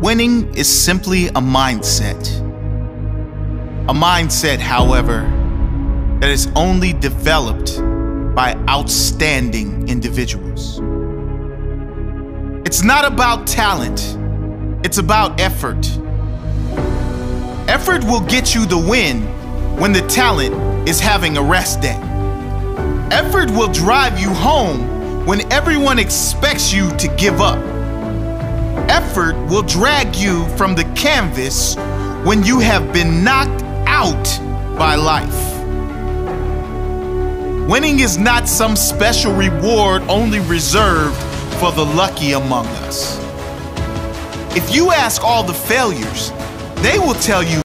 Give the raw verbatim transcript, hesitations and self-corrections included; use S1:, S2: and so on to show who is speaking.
S1: Winning is simply a mindset. A mindset, however, that is only developed by outstanding individuals. It's not about talent, it's about effort. Effort will get you the win when the talent is having a rest day. Effort will drive you home when everyone expects you to give up. Effort will drag you from the canvas when you have been knocked out by life. Winning is not some special reward only reserved for the lucky among us. If you ask all the failures, they will tell you